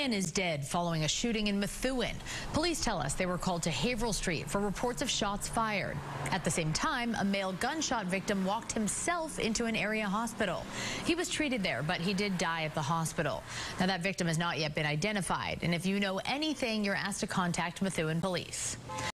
man is dead following a shooting in Methuen. Police tell us they were called to Haverhill Street for reports of shots fired. At the same time, a male gunshot victim walked himself into an area hospital. He was treated there, but he did die at the hospital. Now, that victim has not yet been identified, and if you know anything, you're asked to contact Methuen police.